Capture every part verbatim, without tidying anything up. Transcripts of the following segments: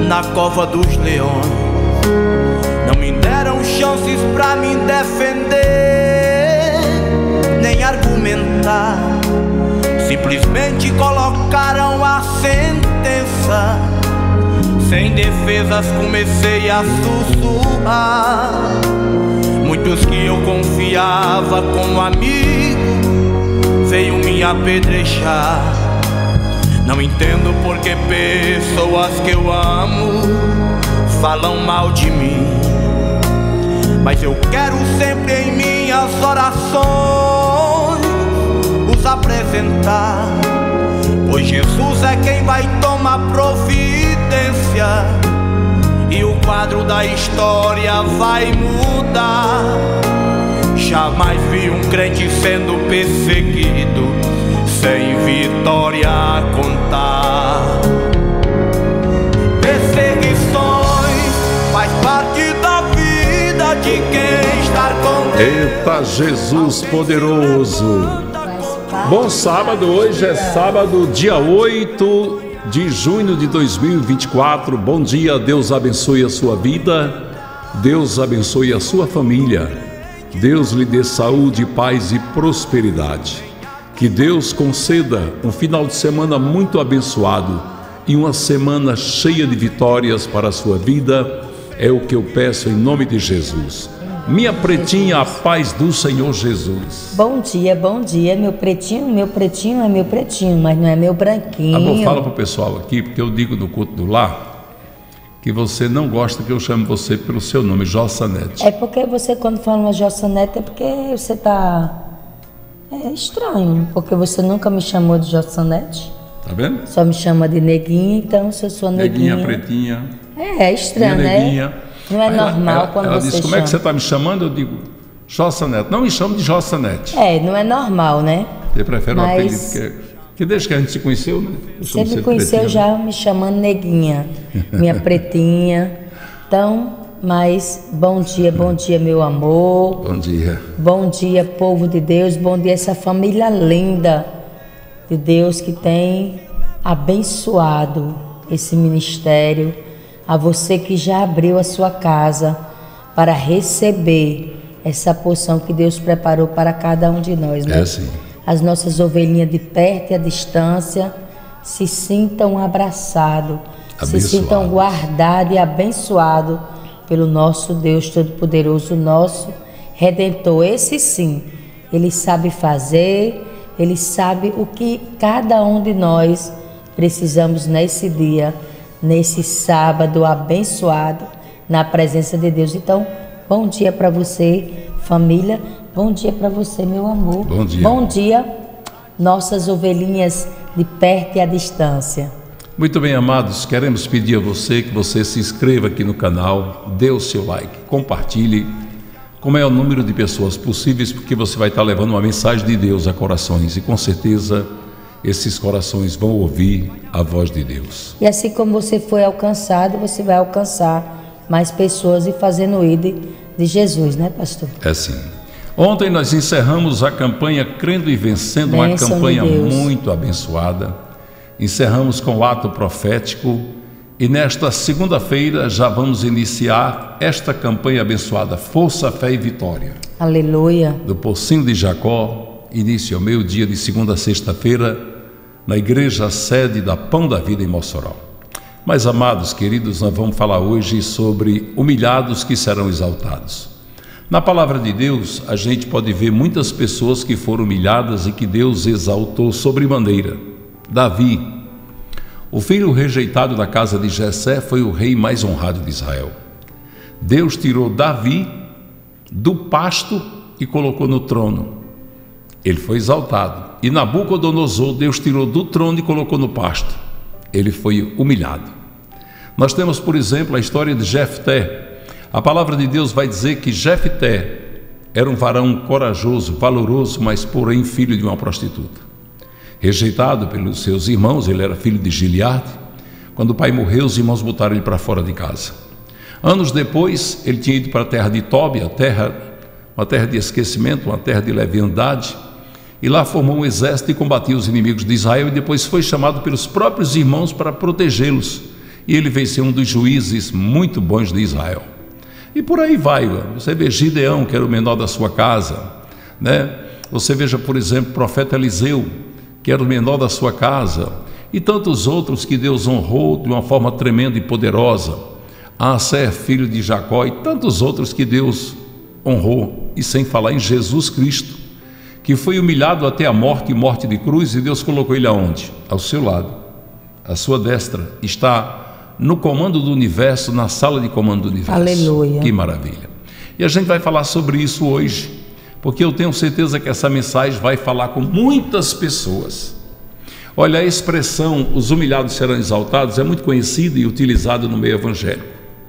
na cova dos leões. Não me deram chances pra me defender, nem argumentar. Simplesmente colocaram a sentença. Sem defesas comecei a sussurrar. Muitos que eu confiava como amigo veio me apedrejar. Não entendo porque pessoas que eu amo falam mal de mim, mas eu quero sempre em minhas orações os apresentar, pois Jesus é quem vai tomar providência e o quadro da história vai mudar. Jamais vi um crente sendo perseguido sem vitória a contar. Perseguições faz parte da vida de quem está com Deus. Eita Jesus poderoso! Bom sábado, hoje é sábado, dia oito de junho de dois mil e vinte e quatro. Bom dia, Deus abençoe a sua vida, Deus abençoe a sua família, Deus lhe dê saúde, paz e prosperidade. Que Deus conceda um final de semana muito abençoado e uma semana cheia de vitórias para a sua vida. É o que eu peço em nome de Jesus. Minha pretinha, a paz do Senhor Jesus. Bom dia, bom dia, meu pretinho, meu pretinho é meu pretinho, mas não é meu branquinho. Agora fala para o pessoal aqui, porque eu digo no culto do lar que você não gosta que eu chame você pelo seu nome, Jossanete. É porque você, quando fala uma Jossanete, é porque você tá... É estranho, porque você nunca me chamou de Jossanete. Tá vendo? Só me chama de neguinha, então se eu sou neguinha... Neguinha, pretinha. É, é estranho, neguinha. né? Não é Aí normal ela, quando ela você disse, como chama. é que você está me chamando? Eu digo, Jossanete. Não me chame de Jossanete. É, não é normal, né? Você prefere Mas... um apelido que, que desde que a gente se conheceu, né? Você me conheceu pretinha, já me chamando neguinha, minha pretinha. Então, mas bom dia, bom dia, meu amor. Bom dia. Bom dia, povo de Deus. Bom dia, essa família linda de Deus que tem abençoado esse ministério. A você que já abriu a sua casa para receber essa porção que Deus preparou para cada um de nós, né? É sim. As nossas ovelhinhas de perto e à distância se sintam abraçados, se sintam guardados e abençoados pelo nosso Deus Todo-Poderoso, nosso Redentor. Esse sim, Ele sabe fazer, Ele sabe o que cada um de nós precisamos nesse dia, nesse sábado abençoado, na presença de Deus. Então, bom dia para você, família. Bom dia para você, meu amor. Bom dia. Bom dia, nossas ovelhinhas de perto e à distância. Muito bem, amados, queremos pedir a você que você se inscreva aqui no canal, dê o seu like, compartilhe com o maior número de pessoas possíveis, porque você vai estar levando uma mensagem de Deus a corações e com certeza esses corações vão ouvir a voz de Deus. E assim como você foi alcançado, você vai alcançar mais pessoas e fazendo o I D de Jesus, né, pastor? É sim. Ontem nós encerramos a campanha Crendo e Vencendo, uma Bênção campanha de Deus. muito abençoada. Encerramos com o ato profético e nesta segunda-feira já vamos iniciar esta campanha abençoada, Força, Fé e Vitória. Aleluia. Do Pocinho de Jacó, início ao meio-dia de segunda a sexta-feira, na igreja sede da Pão da Vida em Mossoró. Mas, amados, queridos, nós vamos falar hoje sobre humilhados que serão exaltados. Na palavra de Deus, a gente pode ver muitas pessoas que foram humilhadas e que Deus exaltou sobremaneira. Davi, o filho rejeitado da casa de Jessé, foi o rei mais honrado de Israel. Deus tirou Davi do pasto e colocou no trono. Ele foi exaltado. E Nabucodonosor, Deus tirou do trono e colocou no pasto. Ele foi humilhado. Nós temos, por exemplo, a história de Jefté. A palavra de Deus vai dizer que Jefté era um varão corajoso, valoroso, mas porém filho de uma prostituta. Rejeitado pelos seus irmãos, ele era filho de Gileade. Quando o pai morreu, os irmãos botaram ele para fora de casa. Anos depois, ele tinha ido para a terra de Tóbia, terra, uma terra de esquecimento, uma terra de leviandade, e lá formou um exército e combatia os inimigos de Israel, e depois foi chamado pelos próprios irmãos para protegê-los. e ele veio ser um dos juízes muito bons de Israel. E por aí vai, você vê Gideão, que era o menor da sua casa, né? Você veja, por exemplo, o profeta Eliseu, que era o menor da sua casa, e tantos outros que Deus honrou de uma forma tremenda e poderosa. Assé, filho de Jacó, e tantos outros que Deus honrou, e sem falar em Jesus Cristo, que foi humilhado até a morte e morte de cruz, e Deus colocou ele aonde? Ao seu lado, à sua destra, está no comando do universo, na sala de comando do universo. Aleluia. Que maravilha. E a gente vai falar sobre isso hoje, porque eu tenho certeza que essa mensagem vai falar com muitas pessoas. Olha, a expressão os humilhados serão exaltados é muito conhecida e utilizada no meio evangélico,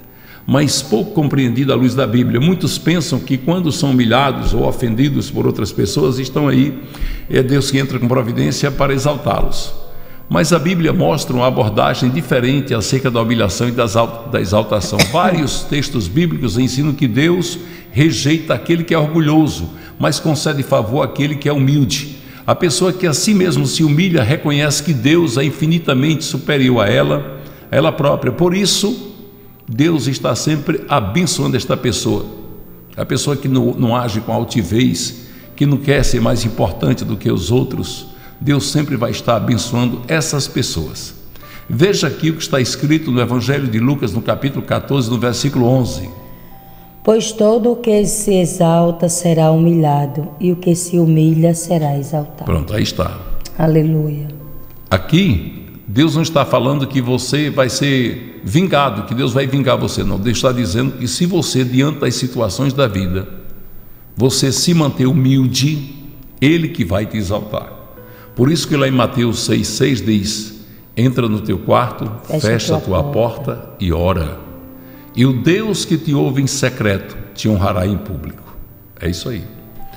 mas pouco compreendida à luz da Bíblia. Muitos pensam que quando são humilhados ou ofendidos por outras pessoas, estão aí, é Deus que entra com providência para exaltá-los. Mas a Bíblia mostra uma abordagem diferente acerca da humilhação e da exaltação. Vários textos bíblicos ensinam que Deus rejeita aquele que é orgulhoso, mas concede favor àquele que é humilde. A pessoa que a si mesmo se humilha reconhece que Deus é infinitamente superior a ela, a ela própria. Por isso, Deus está sempre abençoando esta pessoa. A pessoa que não, não age com altivez, que não quer ser mais importante do que os outros, Deus sempre vai estar abençoando essas pessoas. Veja aqui o que está escrito no Evangelho de Lucas, no capítulo catorze, no versículo onze. Pois todo o que se exalta será humilhado, e o que se humilha será exaltado. Pronto, aí está. Aleluia. Aqui, Deus não está falando que você vai ser vingado, que Deus vai vingar você, não. Deus está dizendo que se você, diante das situações da vida, você se manter humilde, Ele que vai te exaltar. Por isso que lá em Mateus seis, seis diz: entra no teu quarto, fecha, fecha a tua porta. porta e ora. E o Deus que te ouve em secreto te honrará em público. É isso aí.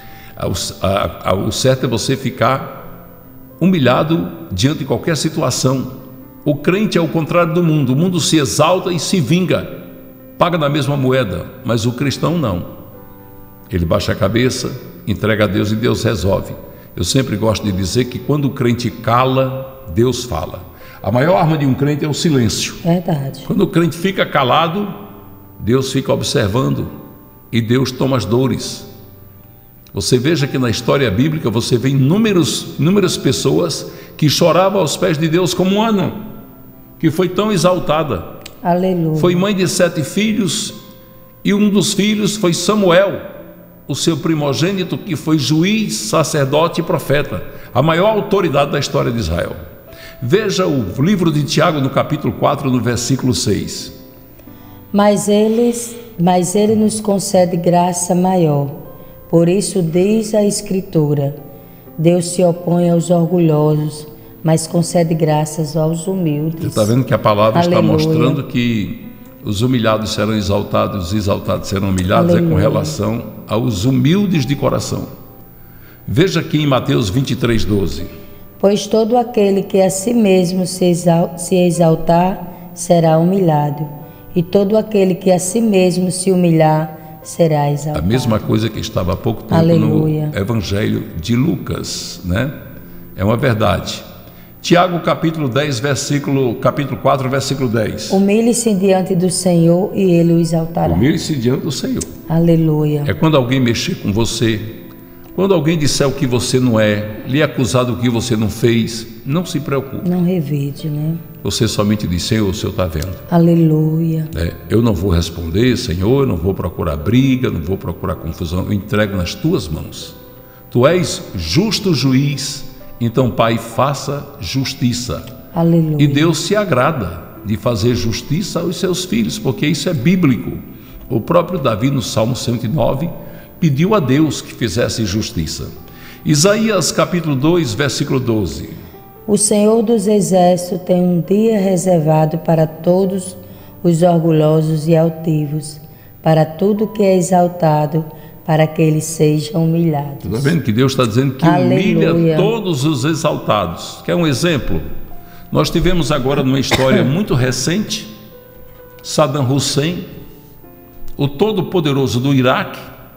O, a, a, o certo é você ficar humilhado diante de qualquer situação. O crente é o contrário do mundo. O mundo se exalta e se vinga, paga na mesma moeda, mas o cristão não. Ele baixa a cabeça, entrega a Deus e Deus resolve. Eu sempre gosto de dizer que quando o crente cala, Deus fala. A maior arma de um crente é o silêncio. Verdade. Quando o crente fica calado, Deus fica observando e Deus toma as dores. Você veja que na história bíblica você vê inúmeros, inúmeras pessoas que choravam aos pés de Deus, como Ana, que foi tão exaltada. Aleluia. Foi mãe de sete filhos e um dos filhos foi Samuel, o seu primogênito, que foi juiz, sacerdote e profeta, a maior autoridade da história de Israel. Veja o livro de Tiago no capítulo quatro, no versículo seis. Mas, eles, mas ele nos concede graça maior. Por isso diz a Escritura: Deus se opõe aos orgulhosos, mas concede graças aos humildes. Você está vendo que a palavra Aleluia. Está mostrando que os humilhados serão exaltados, os exaltados serão humilhados. Aleluia. É com relação aos humildes de coração. Veja aqui em Mateus vinte e três, doze. Pois todo aquele que a si mesmo se, exal, se exaltar será humilhado, e todo aquele que a si mesmo se humilhar será exaltado. A mesma coisa que estava há pouco tempo Aleluia. No Evangelho de Lucas, né? É uma verdade. Tiago capítulo dez, versículo, capítulo quatro, versículo dez. Humilhe-se diante do Senhor e Ele o exaltará. Humilhe-se diante do Senhor. Aleluia. É quando alguém mexer com você, quando alguém disser o que você não é, lhe acusar do que você não fez, não se preocupe. Não revide, né? Você somente diz: Senhor, o Senhor está vendo. Aleluia. É, eu não vou responder, Senhor, eu não vou procurar briga, não vou procurar confusão, eu entrego nas tuas mãos. Tu és justo juiz, então, Pai, faça justiça. Aleluia. E Deus se agrada de fazer justiça aos seus filhos, porque isso é bíblico. O próprio Davi, no Salmo cento e nove, pediu a Deus que fizesse justiça. Isaías capítulo dois, versículo doze. O Senhor dos Exércitos tem um dia reservado para todos os orgulhosos e altivos, para tudo que é exaltado, para que eles sejam humilhados. Está vendo que Deus está dizendo que Aleluia. Humilha todos os exaltados. Quer um exemplo? Nós tivemos agora numa história muito recente, Saddam Hussein, o todo-poderoso do Iraque,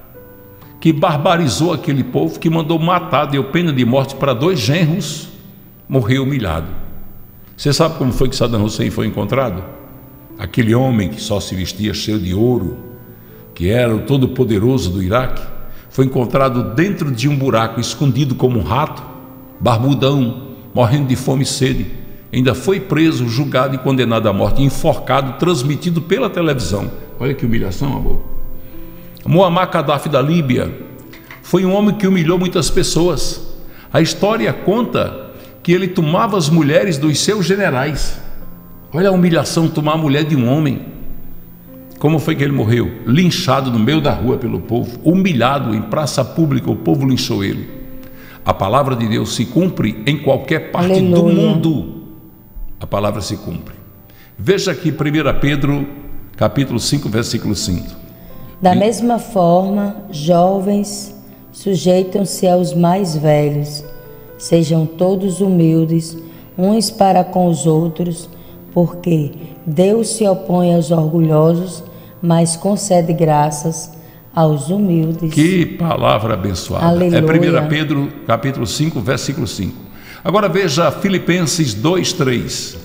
que barbarizou aquele povo, que mandou matar, deu pena de morte para dois genros, morreu humilhado. Você sabe como foi que Saddam Hussein foi encontrado? aquele homem que só se vestia cheio de ouro, que era o todo-poderoso do Iraque, foi encontrado dentro de um buraco, escondido como um rato, barbudão, morrendo de fome e sede. Ainda foi preso, julgado e condenado à morte, enforcado, transmitido pela televisão. Olha que humilhação, amor. Muammar Gaddafi da Líbia foi um homem que humilhou muitas pessoas. A história conta que ele tomava as mulheres dos seus generais. Olha a humilhação, tomar a mulher de um homem. Como foi que ele morreu? Linchado no meio da rua pelo povo, humilhado em praça pública, o povo linchou ele. A palavra de Deus se cumpre em qualquer parte Aleluia. Do mundo. A palavra se cumpre. Veja aqui primeira Pedro, capítulo cinco, versículo cinco. Da e... mesma forma, jovens, sujeitam-se aos mais velhos. Sejam todos humildes, uns para com os outros, porque Deus se opõe aos orgulhosos, mas concede graças aos humildes. Que palavra abençoada. Aleluia. É primeira Pedro, capítulo cinco, versículo cinco. Agora veja Filipenses dois, três.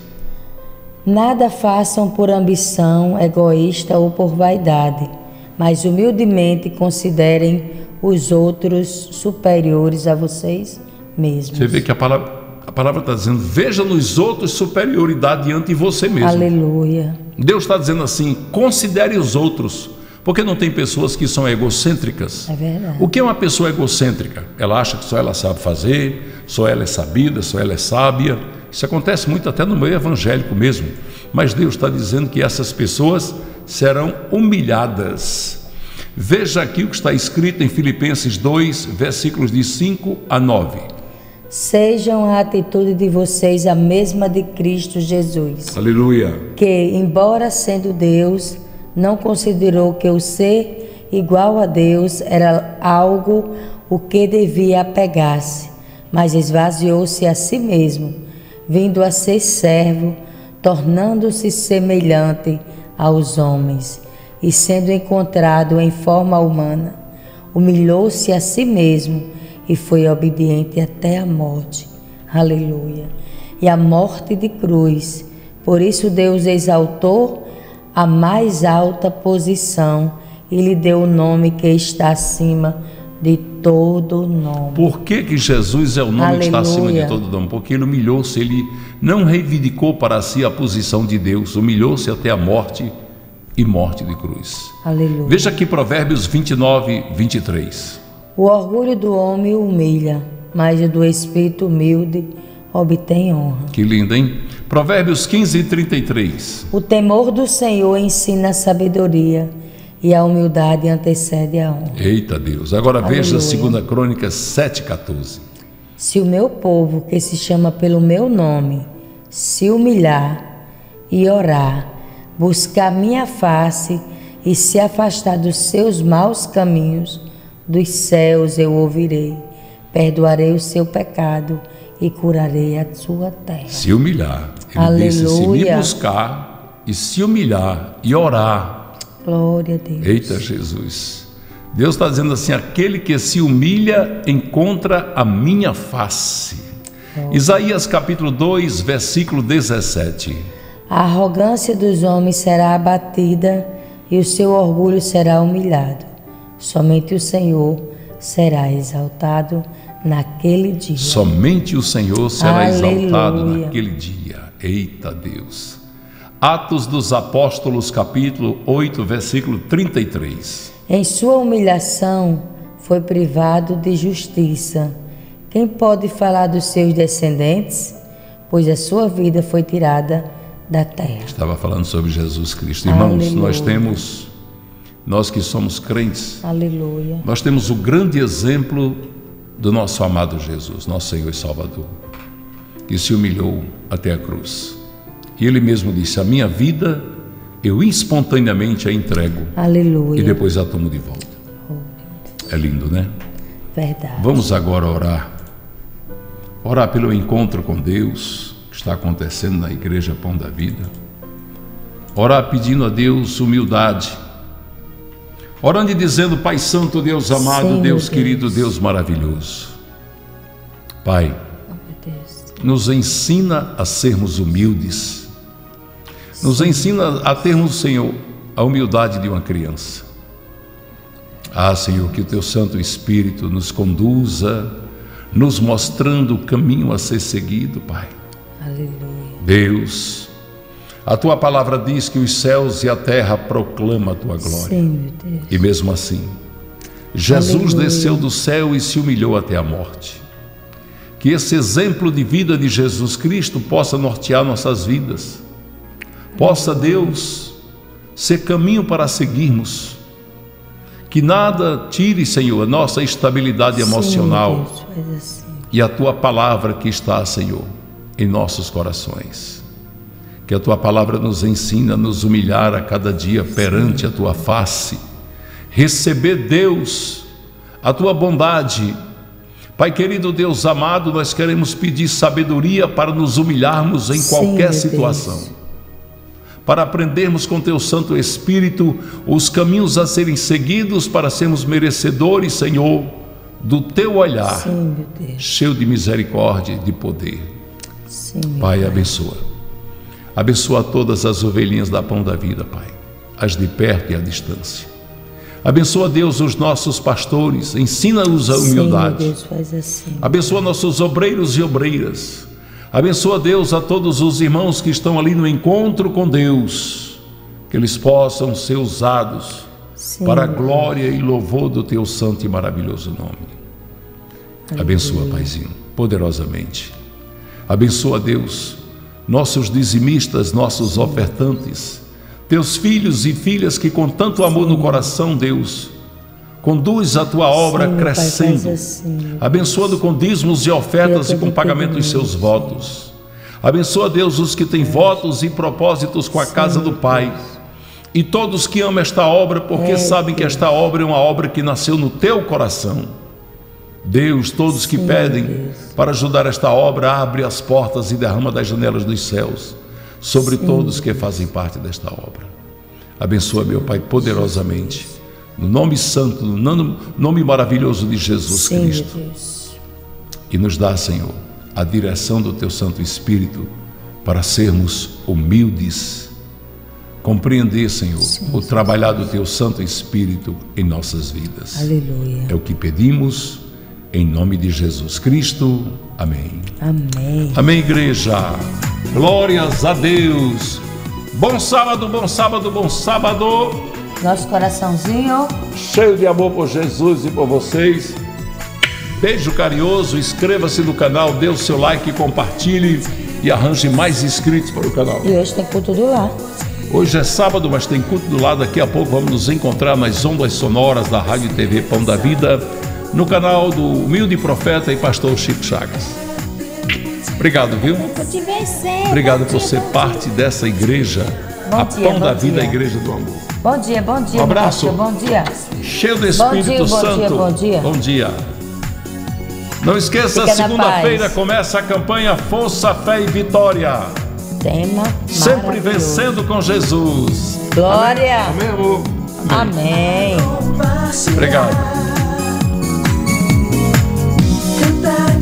Nada façam por ambição egoísta ou por vaidade, mas humildemente considerem os outros superiores a vocês mesmos. Você vê que a palavra a palavra está dizendo, veja nos outros superioridade diante de você mesmo. Aleluia. Deus está dizendo assim, considere os outros, porque não tem pessoas que são egocêntricas. É verdade. O que é uma pessoa egocêntrica? Ela acha que só ela sabe fazer, só ela é sabida, só ela é sábia. Isso acontece muito até no meio evangélico mesmo. Mas Deus está dizendo que essas pessoas serão humilhadas. Veja aqui o que está escrito em Filipenses dois, versículos de cinco a nove. Sejam a atitude de vocês a mesma de Cristo Jesus. Aleluia. Que, embora sendo Deus, não considerou que o ser igual a Deus era algo o que devia apegar-se, mas esvaziou-se a si mesmo, vindo a ser servo, tornando-se semelhante aos homens, e sendo encontrado em forma humana, humilhou-se a si mesmo e foi obediente até a morte. Aleluia. E a morte de cruz. Por isso Deus exaltou a mais alta posição e lhe deu o nome que está acima de todo nome. Por que que Jesus é o nome Aleluia. Que está acima de todo nome? Porque ele humilhou-se, ele não reivindicou para si a posição de Deus, humilhou-se até a morte e morte de cruz. Aleluia. Veja aqui Provérbios vinte e nove, vinte e três. O orgulho do homem humilha, mas o do espírito humilde obtém honra. Que lindo, hein? Provérbios quinze, trinta e três. O temor do Senhor ensina a sabedoria, e a humildade antecede a honra. Eita Deus. Agora Aleluia. Veja segunda Crônicas sete, quatorze. Se o meu povo, que se chama pelo meu nome, se humilhar e orar, buscar minha face e se afastar dos seus maus caminhos, dos céus eu ouvirei, perdoarei o seu pecado e curarei a sua terra. Se humilhar. Ele Aleluia. Disse, se me buscar e se humilhar e orar. Glória a Deus. Eita Jesus. Deus está dizendo assim, aquele que se humilha encontra a minha face. Oh. Isaías capítulo dois, versículo dezessete. A arrogância dos homens será abatida e o seu orgulho será humilhado. Somente o Senhor será exaltado naquele dia. Somente o Senhor será Aleluia. Exaltado naquele dia. Eita Deus. Atos dos Apóstolos, capítulo oito, versículo trinta e três. Em sua humilhação foi privado de justiça. Quem pode falar dos seus descendentes? Pois a sua vida foi tirada da terra. Estava falando sobre Jesus Cristo. Irmãos, Aleluia. nós temos... Nós que somos crentes, Aleluia. Nós temos o grande exemplo do nosso amado Jesus, nosso Senhor e Salvador, que se humilhou até a cruz. E Ele mesmo disse, a minha vida eu espontaneamente a entrego. Aleluia. E depois a tomo de volta. É lindo, né? Verdade. Vamos agora orar. Orar pelo encontro com Deus que está acontecendo na Igreja Pão da Vida. Orar pedindo a Deus humildade. Orando e dizendo, Pai Santo, Deus amado, Sim, Deus, Deus querido, Deus maravilhoso. Pai, oh, Deus. nos ensina a sermos humildes. Nos ensina a termos, Senhor, a humildade de uma criança. Ah, Senhor, que o Teu Santo Espírito nos conduza, nos mostrando o caminho a ser seguido, Pai. Aleluia. Deus, a Tua palavra diz que os céus e a terra proclamam a Tua glória. Sim, meu Deus. E mesmo assim, Jesus Aleluia. Desceu do céu e se humilhou até a morte. Que esse exemplo de vida de Jesus Cristo possa nortear nossas vidas. Possa, Deus, ser caminho para seguirmos. Que nada tire, Senhor, a nossa estabilidade emocional. Sim, Deus, faz assim. E a Tua palavra que está, Senhor, em nossos corações. Que a Tua palavra nos ensina a nos humilhar a cada dia perante a Tua face. Receber, Deus, a Tua bondade. Pai querido, Deus amado, nós queremos pedir sabedoria para nos humilharmos em Sim, qualquer meu situação. Deus. Para aprendermos com Teu Santo Espírito os caminhos a serem seguidos para sermos merecedores, Senhor, do Teu olhar, Sim, meu Deus. cheio de misericórdia e de poder. Sim, meu Pai, abençoa. Abençoa todas as ovelhinhas da Pão da Vida, Pai, as de perto e à distância. Abençoa, Deus, os nossos pastores, ensina-os a humildade. Sim, meu Deus, faz assim. Abençoa nossos obreiros e obreiras. Abençoa, Deus, a todos os irmãos que estão ali no encontro com Deus, que eles possam ser usados Sim, para a glória e louvor do Teu santo e maravilhoso nome. Aleluia. Abençoa, Paizinho, poderosamente. Abençoa, Deus, nossos dizimistas, nossos ofertantes, Teus filhos e filhas que com tanto amor Sim. no coração, Deus, conduz a Tua obra Sim, crescendo, pai, assim, abençoando com dízimos e ofertas e com pagamento dos seus votos. Abençoa, Deus, os que têm é. votos e propósitos com a Sim, casa do Pai. E todos que amam esta obra, porque é, sabem que esta obra é uma obra que nasceu no Teu coração. Deus, todos Sim, que pedem Deus. para ajudar esta obra, abre as portas e derrama das janelas dos céus sobre Sim. todos que fazem parte desta obra. Abençoa, meu Pai, poderosamente. No nome santo, no nome maravilhoso de Jesus Sim, Cristo. Deus. E nos dá, Senhor, a direção do Teu Santo Espírito para sermos humildes. Compreender, Senhor, Sim, o trabalhar do Teu Santo Espírito em nossas vidas. Aleluia. É o que pedimos, em nome de Jesus Cristo. Amém. Amém. Amém, igreja. Glórias a Deus. Bom sábado, bom sábado, bom sábado. Nosso coraçãozinho cheio de amor por Jesus e por vocês. Beijo carinhoso, inscreva-se no canal, dê o seu like, compartilhe e arranje mais inscritos para o canal. E hoje tem culto do lar. Hoje é sábado, mas tem culto do lar. Daqui a pouco vamos nos encontrar nas ondas sonoras da Rádio e T V Pão da Vida, no canal do humilde profeta e pastor Chico Chagas. Obrigado, viu? Obrigado por ser parte dessa igreja, a Pão da Vida, a Igreja do Amor. Bom dia, bom dia. Um abraço. Bom dia. Cheio do Espírito bom dia, Santo. Bom dia, bom dia. Bom dia. Não esqueça, segunda-feira começa a campanha Força, Fé e Vitória. Tema sempre vencendo com Jesus. Glória. Amém, amor? Amém. Amém. Obrigado.